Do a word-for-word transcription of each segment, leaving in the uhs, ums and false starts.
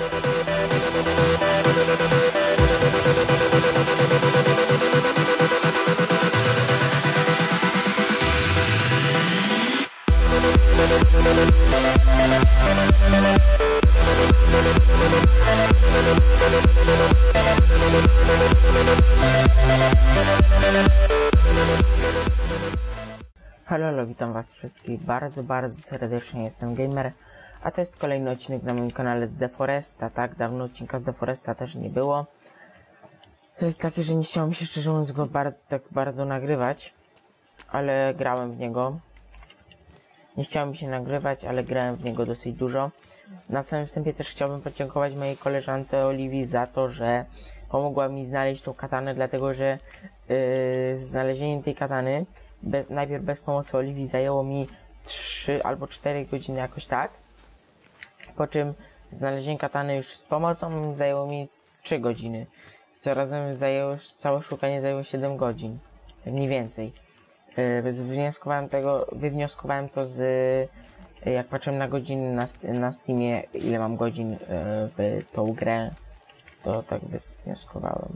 Halo, halo, witam was wszystkich bardzo, bardzo serdecznie, jestem Gamer, a to jest kolejny odcinek na moim kanale z The Foresta, tak? Dawno odcinka z The Foresta też nie było. To jest takie, że nie chciało mi się szczerze mówiąc go bar tak bardzo nagrywać, ale grałem w niego. Nie chciało mi się nagrywać, ale grałem w niego dosyć dużo. Na samym wstępie też chciałbym podziękować mojej koleżance Oliwii za to, że pomogła mi znaleźć tą katanę, dlatego że yy, znalezienie tej katany bez, najpierw bez pomocy Oliwii zajęło mi trzy albo cztery godziny jakoś tak. Po czym znalezienie katany już z pomocą zajęło mi trzy godziny. Co razem zajęło, całe szukanie zajęło siedem godzin. Mniej więcej. Yy, wywnioskowałem tego, wywnioskowałem to z, yy, jak patrzyłem na godziny na, na Steamie, ile mam godzin yy, w tą grę, to tak wywnioskowałem,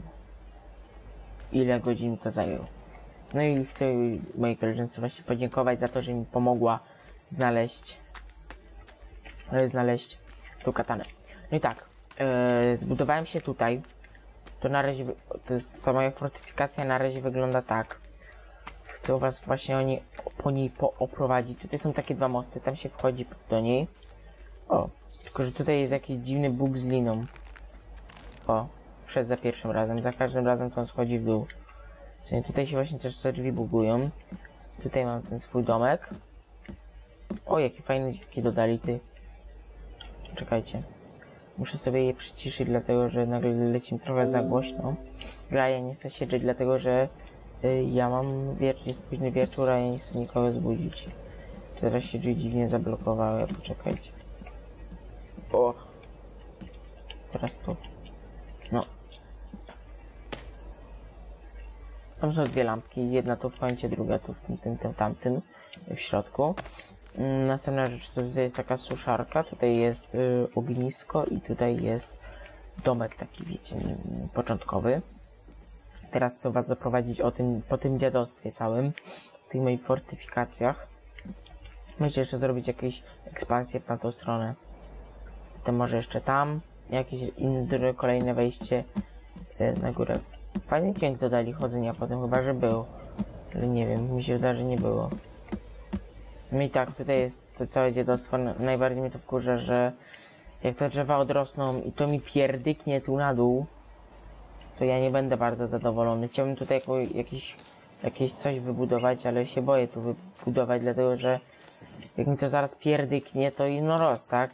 ile godzin to zajęło. No i chcę mojej koleżance właśnie podziękować za to, że mi pomogła znaleźć, yy, znaleźć tą katanę. No i tak, yy, zbudowałem się tutaj. To na razie, to, to moja fortyfikacja na razie wygląda tak. Chcę was właśnie o niej, po niej pooprowadzić. Tutaj są takie dwa mosty, tam się wchodzi do niej. O, tylko że tutaj jest jakiś dziwny bóg z liną. O, wszedł za pierwszym razem, za każdym razem to on schodzi w dół. Czyli tutaj się właśnie też te drzwi bugują. Tutaj mam ten swój domek. O, jakie fajne dziwki dodali, ty. Czekajcie. Muszę sobie je przyciszyć, dlatego że nagle leci mi trochę za głośno. Gra, ja nie chcę siedzieć, dlatego że y, ja mam wiecz jest późny wieczór, a ja nie chcę nikogo zbudzić. Teraz się drzwi dziwnie zablokowały, poczekajcie. O! Teraz tu. No. Tam są dwie lampki, jedna tu w kącie, druga tu w tym, tym, tym, tamtym, w środku. Następna rzecz to tutaj jest taka suszarka, tutaj jest y, ognisko i tutaj jest domek taki, wiecie, początkowy. Teraz chcę was zaprowadzić o tym, po tym dziadostwie całym, tych moich fortyfikacjach. Myślę jeszcze zrobić jakieś ekspansje w tamtą stronę. Potem może jeszcze tam, jakieś inne, kolejne wejście y, na górę. Fajny dźwięk dodali chodzenia potem, chyba że był. Ale nie wiem, mi się wydaje, że nie było. No i tak, tutaj jest to całe dziadostwo. Najbardziej mnie to wkurza, że jak te drzewa odrosną i to mi pierdyknie tu na dół, to ja nie będę bardzo zadowolony. Chciałbym tutaj jako, jakiś, jakieś coś wybudować, ale się boję tu wybudować, dlatego że jak mi to zaraz pierdyknie, to ino roz, tak?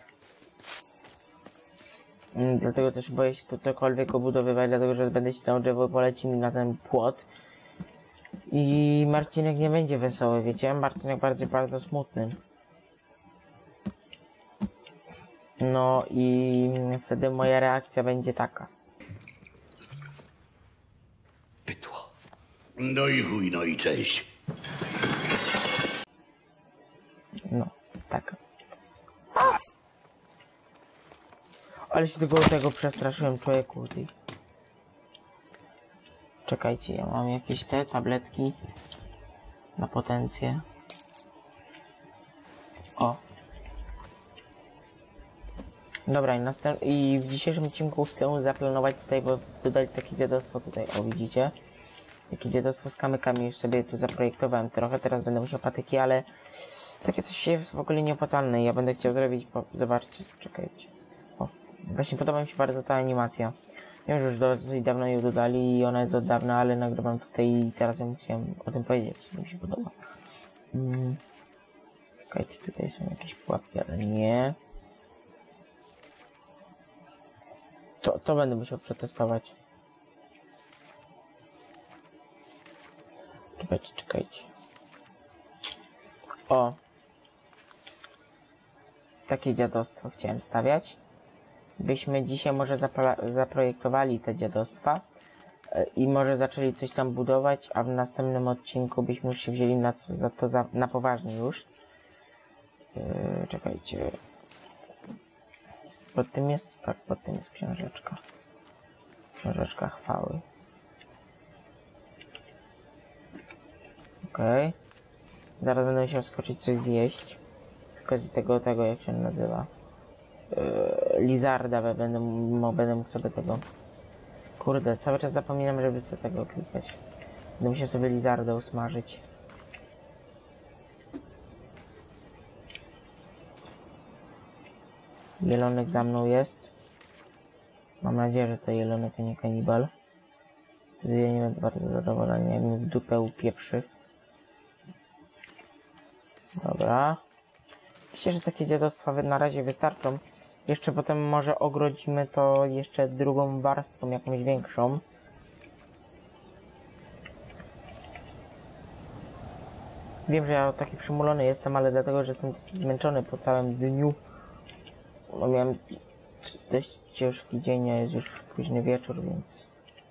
Dlatego też boję się tu cokolwiek obudowywać, dlatego że będę ściął drzewo, poleci mi na ten płot. I Marcinek nie będzie wesoły, wiecie? Marcinek bardziej bardzo smutny. No i wtedy moja reakcja będzie taka. Pytło. No i chuj, no i cześć. No, tak. A! Ale się tego tego przestraszyłem, człowieku. Ty. Czekajcie, ja mam jakieś te tabletki na potencję. O. Dobra, i, następ... i w dzisiejszym odcinku chcę zaplanować tutaj, bo dodać takie dziadostwo tutaj, o widzicie? Takie dziadostwo z kamykami, już sobie tu zaprojektowałem trochę, teraz będę musiał patyki, ale takie coś jest w ogóle nieopłacalne. Ja będę chciał zrobić, po... zobaczcie, czekajcie. O, właśnie podoba mi się bardzo ta animacja. Wiem, że już dosyć dawno ją dodali i ona jest od dawna, ale nagrywam tutaj i teraz ja chciałem o tym powiedzieć, mi się podoba. Hmm. Czekajcie, tutaj są jakieś pułapki, ale nie. To, to będę musiał przetestować. Czekajcie, czekajcie. O! Takie dziadostwo chciałem stawiać. Byśmy dzisiaj może zaprojektowali te dziadostwa i może zaczęli coś tam budować, a w następnym odcinku byśmy już się wzięli na to, za to za, na poważnie już. Yy, czekajcie. Pod tym jest? Tak, pod tym jest książeczka. Książeczka chwały. Okej. Okay. Zaraz będę musiał skoczyć coś zjeść. Z okazji tego, tego jak się nazywa. Yy, Lizarda, będę, będę mógł sobie tego... Kurde, cały czas zapominam, żeby sobie tego klikać. Będę musiał sobie Lizardę usmażyć. Jelonek za mną jest. Mam nadzieję, że to jelonek, a nie kanibal. Wtedy ja nie będę bardzo zadowolony, jak mi w dupę upieprzy. Dobra. Myślę, że takie dziadostwa na razie wystarczą. Jeszcze potem może ogrodzimy to jeszcze drugą warstwą, jakąś większą. Wiem, że ja taki przymulony jestem, ale dlatego, że jestem zmęczony po całym dniu. No, miałem dość ciężki dzień, a jest już późny wieczór, więc...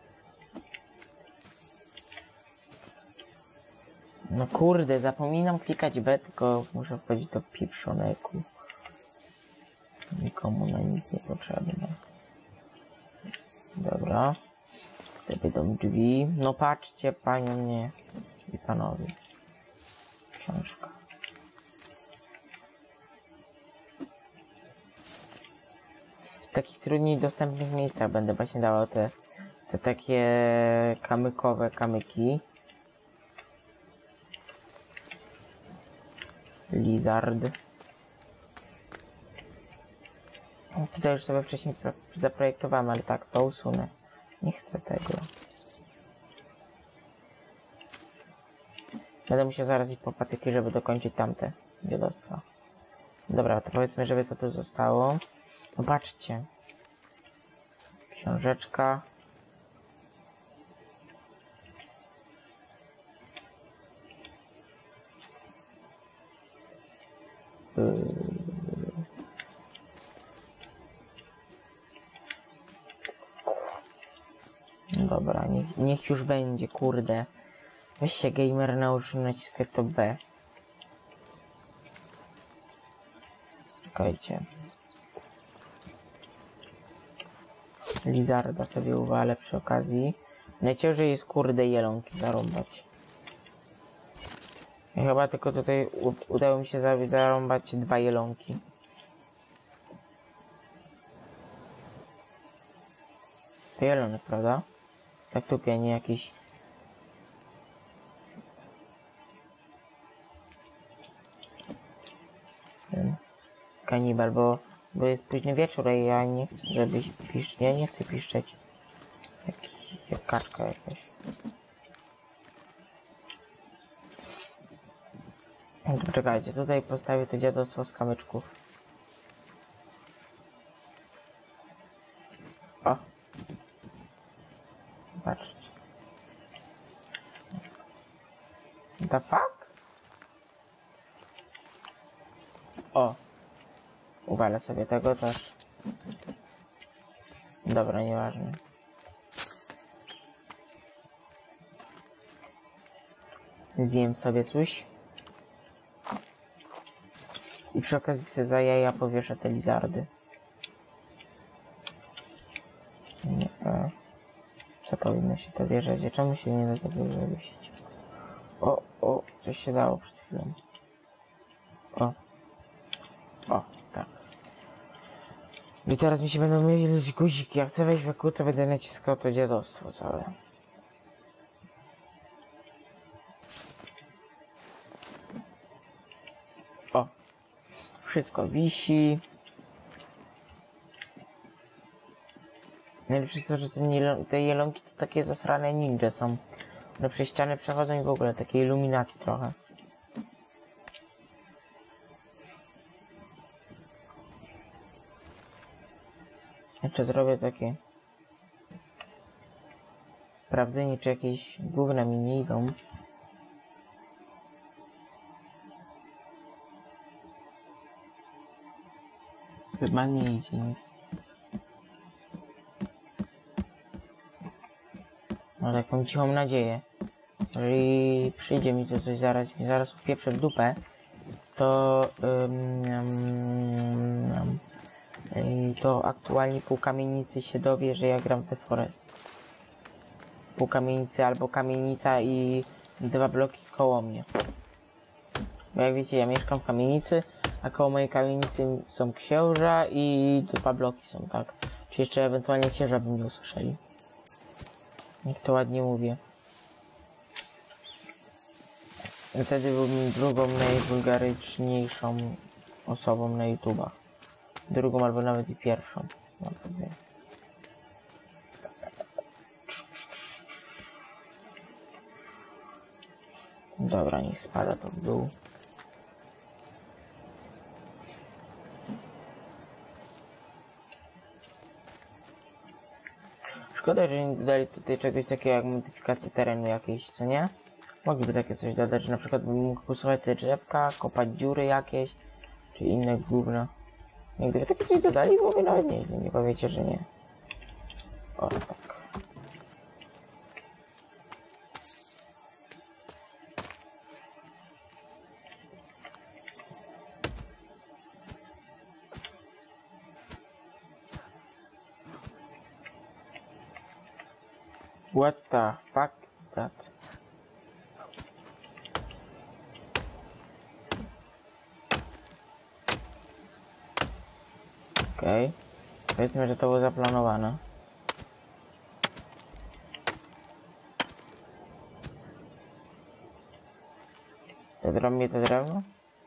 No kurde, zapominam klikać B, tylko muszę wchodzić do pieprzoneku. Nikomu na nic nie potrzebne. Dobra. Tutaj będą drzwi. No patrzcie, panią nie. I panowie. Książka. W takich trudniej dostępnych miejscach będę właśnie dawał te, te takie kamykowe kamyki. Lizard. Tutaj już sobie wcześniej zaprojektowałem, ale tak, to usunę. Nie chcę tego. Będę musiał zaraz iść po patyki, żeby dokończyć tamte dziadostwa. Dobra, to powiedzmy, żeby to tu zostało. No patrzcie. Książeczka. Yy. Dobra, niech, niech już będzie, kurde. Weź się gamer nauczył naciskać to B. Czekajcie. Lizarda sobie uwalę przy okazji. Najciężej jest kurde jelonki zarąbać. I chyba tylko tutaj udało mi się zarąbać dwa jelonki. To jelonek, prawda? Tak tupie, nie jakiś... Ten kanibal, bo, bo jest późny wieczór, a ja nie chcę, żebyś pisz... Ja nie chcę piszczeć. Jak, jak kaczka jakaś. Czekajcie, tutaj postawię to dziadostwo z kamyczków. O! Patrzcie. The fuck? O! Uwalę sobie tego też. Dobra, nieważne. Zjem sobie coś. I przy okazji sobie za jaja powieszę te lizardy. Nie, a co powinno się to wierzyć? Czemu się nie da tego zawiesić? O, o, coś się dało przed chwilą. O. O, tak. I teraz mi się będą mylić guziki. Jak chcę wejść w kół, to będę naciskał to dziadostwo całe. O. Wszystko wisi. Najlepsze to, że te, jelon te jelonki to takie zasrane ninja są. One przez ściany przechodzą i w ogóle takie iluminaty trochę. Jeszcze zrobię takie sprawdzenie, czy jakieś gówna mi nie idą. Chyba nie idzie nic. Mam taką cichą nadzieję. Jeżeli przyjdzie mi to coś zaraz, mi zaraz upieprzę w dupę, to um, um, um, to aktualnie pół kamienicy się dowie, że ja gram w The Forest. Pół kamienicy albo kamienica i dwa bloki koło mnie. Bo jak wiecie, ja mieszkam w kamienicy, a koło mojej kamienicy są księża i dwa bloki są, tak? Czy jeszcze ewentualnie księża by mnie usłyszeli. Jak to ładnie mówię. I wtedy byłbym drugą najwulgaryczniejszą osobą na YouTubach. Drugą albo nawet i pierwszą. Dobra, niech spada to w dół. Szkoda, że nie dodali tutaj czegoś takiego jak modyfikacja terenu jakiejś, co nie? Mogliby takie coś dodać, że na przykład bym mógł usuwać te drzewka, kopać dziury jakieś, czy inne gówno. Gdyby takie coś dodali, byłoby nawet nieźle, nie powiecie, że nie. O, tak. What the fuck is that? Okej. Okay. Powiedzmy, że to było zaplanowane. To drobnie to drewno?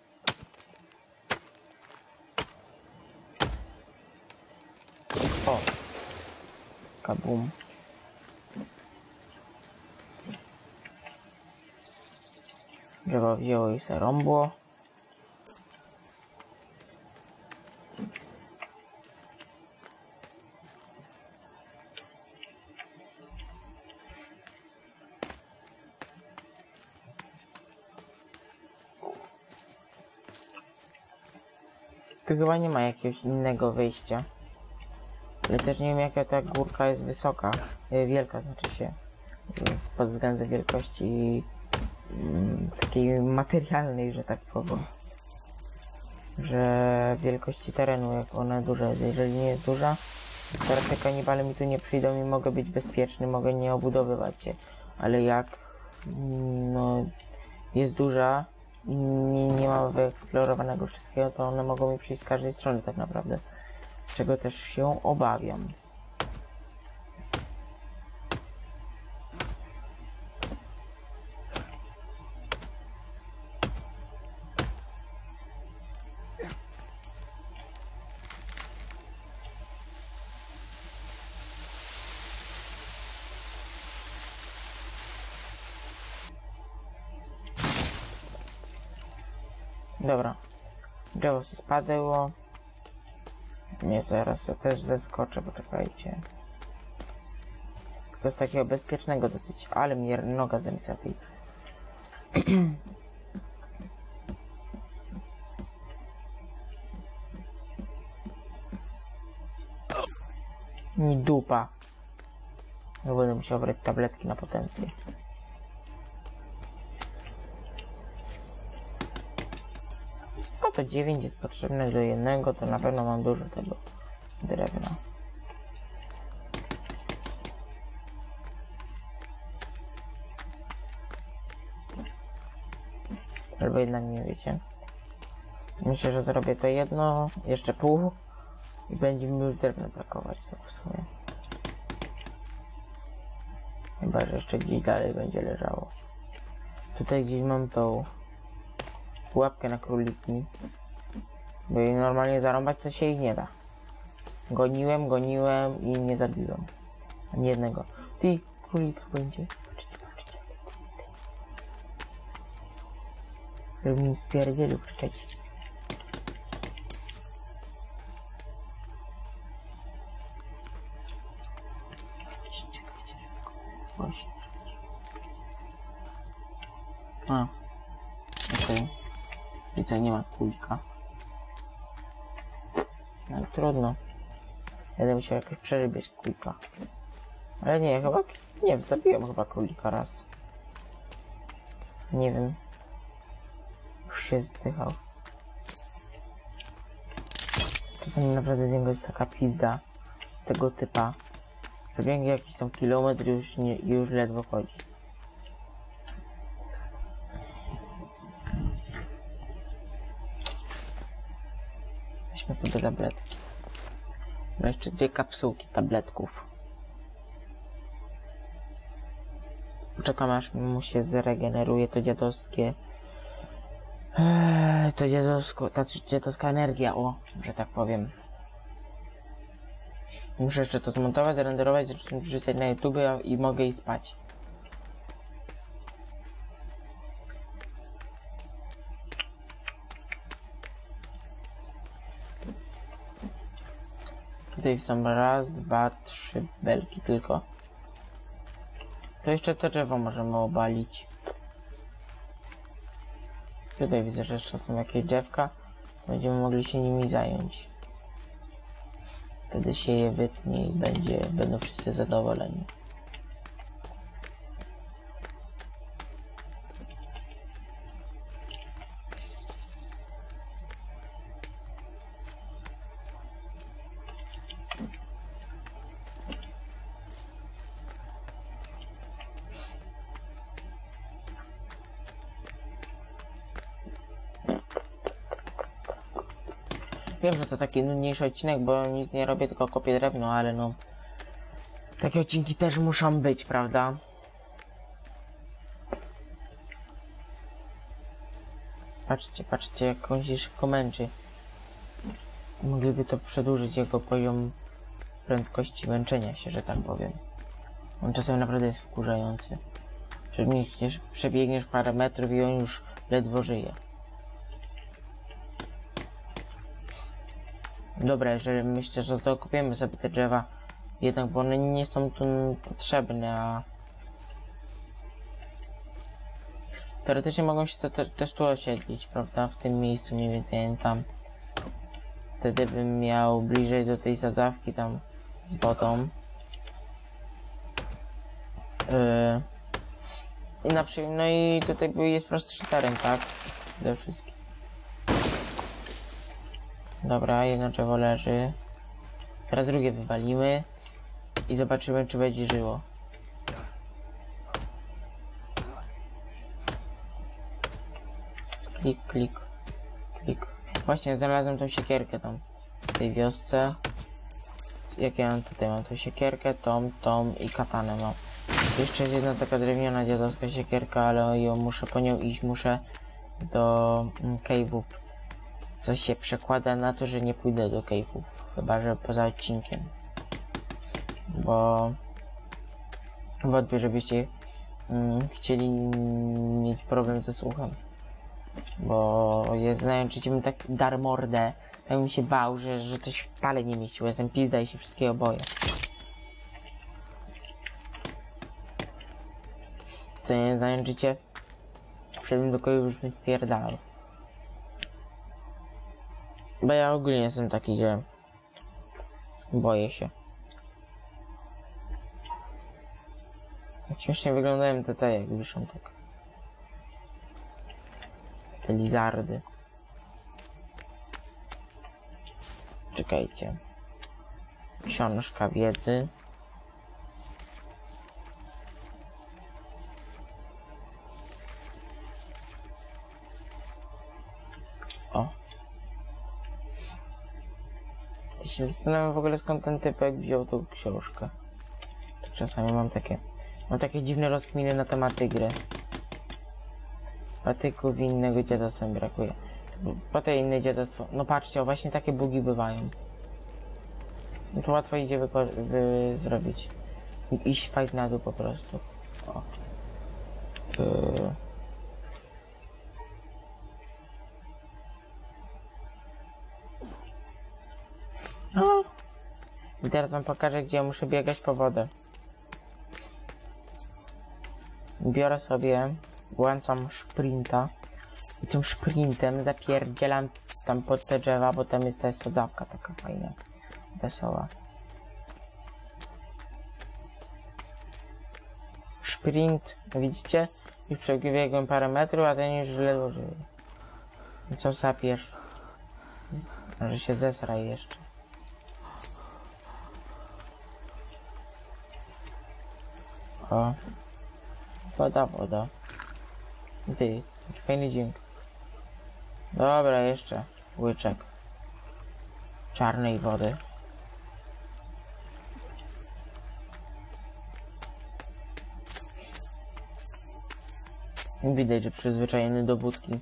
O! Kabum. Drzewo wzięło i se rąbło. Tu chyba nie ma jakiegoś innego wyjścia. Ale też nie wiem, jaka ta górka jest wysoka. Wielka znaczy się. Pod względem wielkości mm, takiej materialnej, że tak powiem. Że wielkości terenu, jak ona duża jest. Jeżeli nie jest duża, to raczej kanibale mi tu nie przyjdą i mogę być bezpieczny, mogę nie obudowywać się. Ale jak no, jest duża i nie, nie ma wyeksplorowanego wszystkiego, to one mogą mi przyjść z każdej strony tak naprawdę. Czego też się obawiam. Dobra, drzewo się spadło. Nie, zaraz ja też zeskoczę, poczekajcie. Tylko z takiego bezpiecznego dosyć, ale mnie noga zemca tej. Mi dupa. No będę musiał brać tabletki na potencję. To dziewięć jest potrzebne do jednego, to na pewno mam dużo tego drewna. Albo jednak nie wiecie. Myślę, że zrobię to jedno, jeszcze pół i będzie mi już drewna brakować, to w sumie. Chyba, że jeszcze gdzieś dalej będzie leżało. Tutaj gdzieś mam tą pułapkę na króliki. Bo jej normalnie zarąbać to się ich nie da. Goniłem, goniłem i nie zabiłem. Ani jednego. Ty, królik będzie. Patrzcie, patrzcie. Żeby mi spierdzielił, czekajcie. A. Okej. Okay. I to nie ma kulika. No trudno. Będę musiał jakoś przerybiać kulika. Ale nie, chyba... Nie, zabiłem chyba królika raz. Nie wiem. Już się zdychał. To Czasami naprawdę z niego jest taka pizda z tego typa, że biegnie jakiś tam kilometr i już, nie, już ledwo chodzi. Weźmy sobie tabletki. Mam jeszcze dwie kapsułki tabletków. Poczekam aż mu się zregeneruje to dziadowskie... Eee, to dziadowsko, ta dziadowska energia, o, że tak powiem. Muszę jeszcze to zmontować, zarenderować, wrzucać na YouTube i mogę i spać. Tutaj są raz, dwa, trzy belki tylko. To jeszcze to drzewo możemy obalić. Tutaj widzę, że jeszcze są jakieś drzewka. Będziemy mogli się nimi zająć. Wtedy się je wytnie i będzie, będą wszyscy zadowoleni. Wiem, że to taki nudniejszy odcinek, bo nic nie robię, tylko kopię drewno, ale no... Takie odcinki też muszą być, prawda? Patrzcie, patrzcie, jak on się szybko męczy. Mogliby to przedłużyć jego poziom prędkości męczenia się, że tak powiem. On czasem naprawdę jest wkurzający. Przebiegniesz, przebiegniesz parę metrów i on już ledwo żyje. Dobra, że myślę, że to kupiemy sobie te drzewa, jednak bo one nie są tu potrzebne, a teoretycznie mogą się to te, też tu osiedlić, prawda, w tym miejscu mniej więcej tam. Wtedy bym miał bliżej do tej sadzawki tam z wodą. Yy. I na przykład, no i tutaj jest prostszy teren, tak, przede wszystkim. Dobra, jedno drzewo leży. Teraz drugie wywalimy i zobaczymy, czy będzie żyło. Klik, klik, klik. Właśnie znalazłem tą siekierkę tam w tej wiosce. Jak ja mam tutaj? Mam tą siekierkę, tą, tą i katanę mam. Jeszcze jest jedna taka drewniana dziadowska siekierka, ale ją muszę po nią iść, muszę do mm, cave'ów. Co się przekłada na to, że nie pójdę do cave'ów, chyba że poza odcinkiem. Bo wątpię, żebyście mm, chcieli mieć problem ze słuchem. Bo jest, znając bym tak dar mordę, tak bym się bał, że, że to się w pale nie mieściło. Jestem pizda i się wszystkiego boję. Co nie znając życie, wszedłem do kogoś już bym spierdalał. Bo ja ogólnie jestem taki, że boję się. Jak śmiesznie wyglądają te te, jak wiszą tak. Te lizardy. Czekajcie. Książka wiedzy. O. Ja się zastanawiam w ogóle, skąd ten typek wziął tą książkę. Czasami mam takie... Mam takie dziwne rozkminy na temat tej gry. Patyków i innego dziadostwa mi brakuje. Po tej innej dziadostwo... No patrzcie, o, właśnie takie bugi bywają. No to łatwo idzie wy, wy zrobić. Iść spać na dół po prostu. O. Yy. No. I teraz wam pokażę, gdzie ja muszę biegać po wodę. Biorę sobie, włączam sprinta i tym sprintem zapierdzielam tam pod te drzewa, bo tam jest ta sadzawka taka fajna, wesoła. Sprint, widzicie? Już przebiegłem parę metrów, a ten już ledwo żyje. Co sapiesz? Może się zesraj jeszcze. O. Woda, woda. Ty, fajny dźwięk. Dobra, jeszcze łyczek czarnej wody. Widać, że przyzwyczajony do wódki.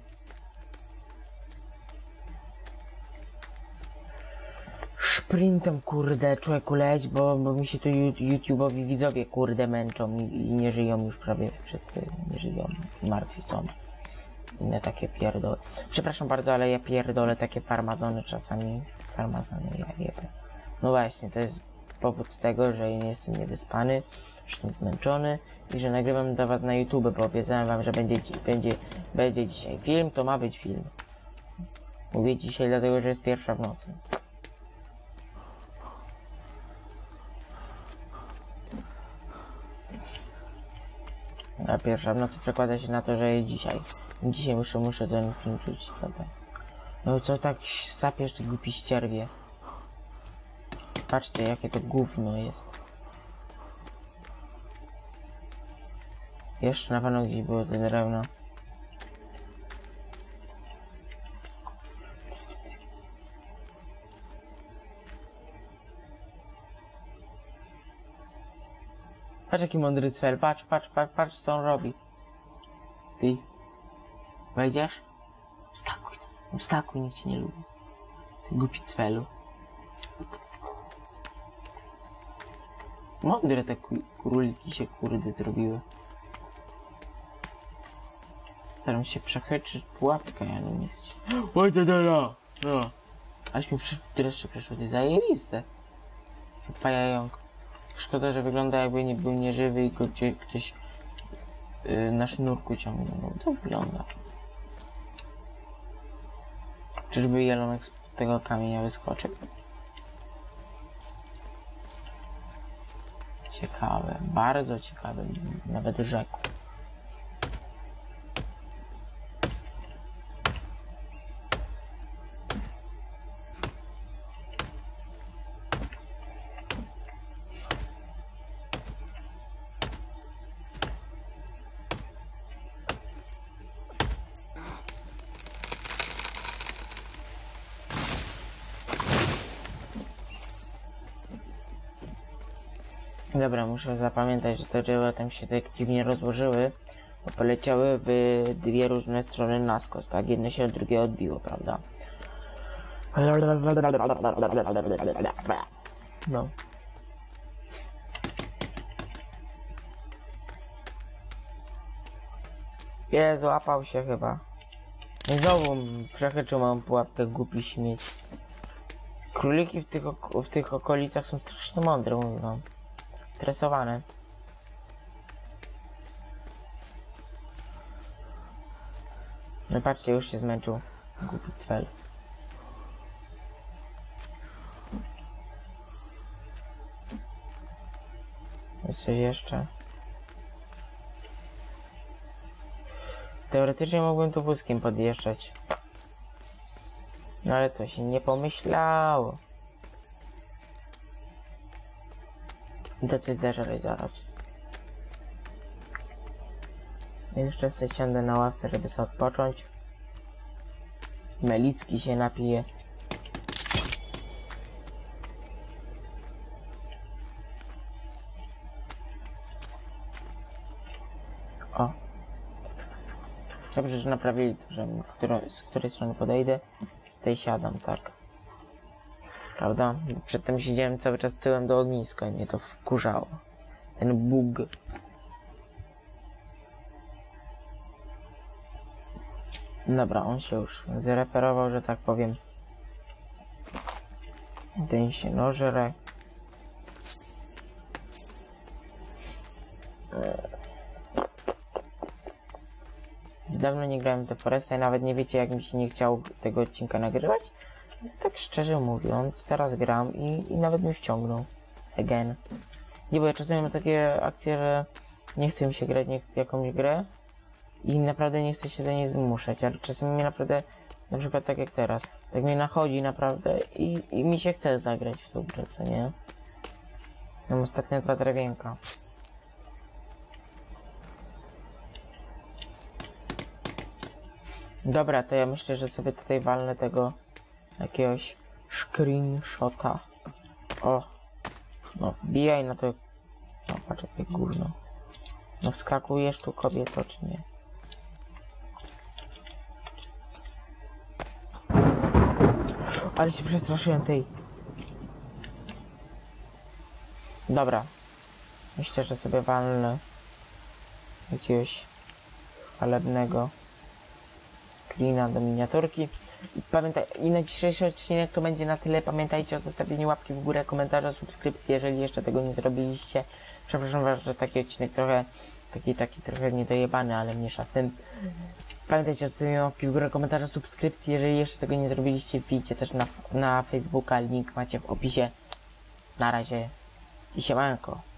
Sprintem, kurde, człowieku leć, bo, bo mi się tu YouTube'owi widzowie, kurde, męczą i, i nie żyją już prawie wszyscy, nie żyją, martwi są. Inne takie pierdole. Przepraszam bardzo, ale ja pierdolę takie farmazony czasami. Farmazony, ja jebę. No właśnie, to jest powód tego, że nie jestem niewyspany, że jestem zmęczony i że nagrywam dla was na YouTube, bo obiecałem wam, że będzie, będzie, będzie dzisiaj film, to ma być film. Mówię dzisiaj dlatego, że jest pierwsza w nocy. A pierwsza w nocy przekłada się na to, że jest dzisiaj. Dzisiaj muszę, muszę ten film czuć. No co tak sapiesz, ty głupi ścierwie. Patrzcie, jakie to gówno jest. Jeszcze na pewno gdzieś było te drewno. Patrz jaki mądry cfel, patrz, patrz, patrz, patrz co on robi. Ty. Wejdziesz? Wskakuj tam, wskakuj, nikt cię nie lubi. Ty głupi cfelu. Mądre te króliki się kurde zrobiły. Staram się przechytrzyć pułapkę, ja nie chcę. Oj, to no, no. Aż mi dreszcze przeszło, to jest zajebiste. Pajająk. Szkoda, że wygląda jakby nie był nieżywy i go gdzieś ktoś yy, na sznurku ciągnął. No to wygląda. Czyżby jelonek z tego kamienia wyskoczył? Ciekawe, bardzo ciekawe, nawet rzekł. Dobra, muszę zapamiętać, że te drzewa tam się tak dziwnie rozłożyły, bo poleciały w dwie różne strony na skos, tak? Jedno się od drugiego odbiło, prawda? No. Je, złapał się chyba. I znowu przechyczył moją pułapkę, głupi śmieć. Króliki w tych, w tych okolicach są strasznie mądre, mówię wam. Stresowane. No patrzcie, już się zmęczył. Głupi cfel. Jest coś jeszcze. Teoretycznie mógłbym tu wózkiem podjeżdżać. No ale coś nie pomyślało. Idę coś zażerać zaraz. Jeszcze sobie siądę na ławce, żeby sobie odpocząć. Melicki się napije. O. Dobrze, że naprawili to, że w której, z której strony podejdę, z tej siadam, tak. Prawda? Przedtem siedziałem cały czas tyłem do ogniska i mnie to wkurzało. Ten bóg. Dobra, on się już zreperował, że tak powiem. Ten się nożere. Dawno nie grałem w The Foresta i nawet nie wiecie, jak mi się nie chciało tego odcinka nagrywać. Tak szczerze mówiąc, teraz gram i, i nawet mnie wciągnął. Again. Nie, bo ja czasami mam takie akcje, że nie chce mi się grać w jakąś grę i naprawdę nie chcę się do niej zmuszać, ale czasami mnie naprawdę, na przykład tak jak teraz, tak mnie nachodzi naprawdę i, i mi się chce zagrać w tą grę, co nie? Mam ostatnio dwa drewienka. Dobra, to ja myślę, że sobie tutaj walnę tego jakiegoś screenshota. O! No wbijaj na to... No patrz jakie gówno. No wskakujesz tu, kobieto, czy nie? Ale się przestraszyłem tej. Dobra. Myślę, że sobie walnę jakiegoś chwalebnego screena do miniaturki. I pamiętaj, i na dzisiejszy odcinek to będzie na tyle. Pamiętajcie o zostawieniu łapki w górę, komentarza, subskrypcji, jeżeli jeszcze tego nie zrobiliście. Przepraszam was, że taki odcinek trochę, taki, taki trochę niedojebany, ale mniejsza z tym. Pamiętajcie o zostawieniu łapki w górę, komentarza, subskrypcji, jeżeli jeszcze tego nie zrobiliście. Wbijcie też na, na Facebooka, link macie w opisie. Na razie i siemanko.